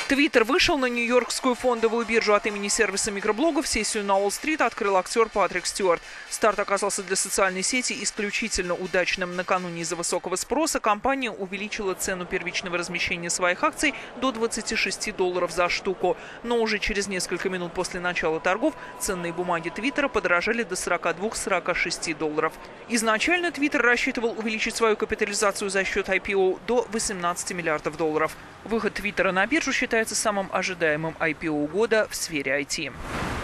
Твиттер вышел на Нью-Йоркскую фондовую биржу от имени сервиса микроблогов. Сессию на Уолл-стрит открыл актер Патрик Стюарт. Старт оказался для социальной сети исключительно удачным. Накануне из-за высокого спроса компания увеличила цену первичного размещения своих акций до $26 за штуку. Но уже через несколько минут после начала торгов ценные бумаги Твиттера подорожали до $42–46. Изначально Твиттер рассчитывал увеличить свою капитализацию за счет IPO до $18 миллиардов. Выход Твиттера на биржу считается самым ожидаемым IPO года в сфере IT.